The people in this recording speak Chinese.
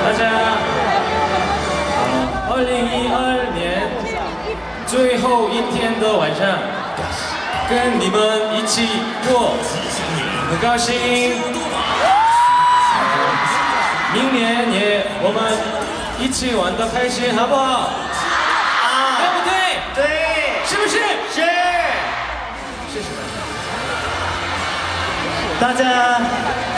大家，2012年最后一天的晚上，跟你们一起过，很高兴。明年也我们一起玩得开心，好不好？对不对？ 对， 是不是？ 是。 谢谢大家。